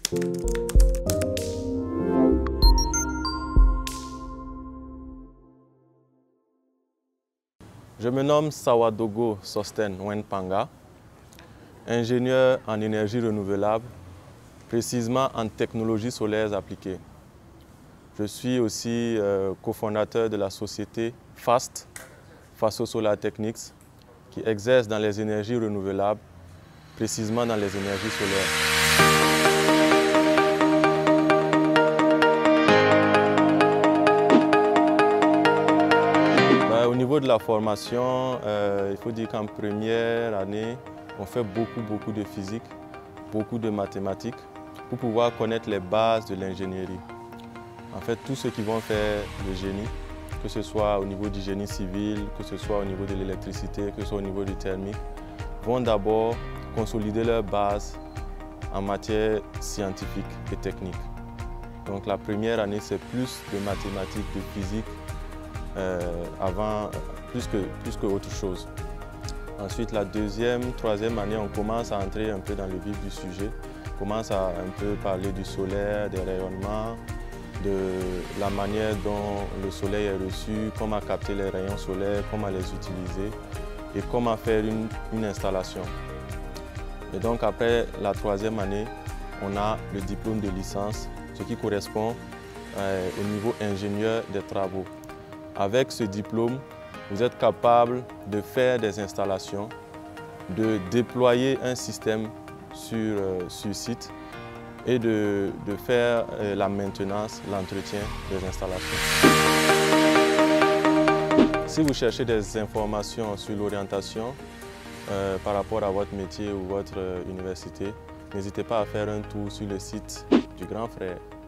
Je me nomme Sawadogo Sosten Wenpanga, ingénieur en énergie renouvelable, précisément en technologies solaires appliquées. Je suis aussi cofondateur de la société FAST, Faso Solar Techniques, qui exerce dans les énergies renouvelables, précisément dans les énergies solaires. Au niveau de la formation, il faut dire qu'en première année, on fait beaucoup de physique, beaucoup de mathématiques pour pouvoir connaître les bases de l'ingénierie. En fait, tous ceux qui vont faire le génie, que ce soit au niveau du génie civil, que ce soit au niveau de l'électricité, que ce soit au niveau du thermique, vont d'abord consolider leurs bases en matière scientifique et technique. Donc la première année, c'est plus de mathématiques, de physique, plus que autre chose. Ensuite, la deuxième, troisième année, on commence à entrer un peu dans le vif du sujet. On commence à un peu parler du solaire, des rayonnements, de la manière dont le soleil est reçu, comment capter les rayons solaires, comment les utiliser et comment faire une installation. Et donc après la troisième année, on a le diplôme de licence, ce qui correspond au niveau ingénieur des travaux. Avec ce diplôme, vous êtes capable de faire des installations, de déployer un système sur site et de faire la maintenance, l'entretien des installations. Si vous cherchez des informations sur l'orientation par rapport à votre métier ou votre université, n'hésitez pas à faire un tour sur le site du Grand Frère.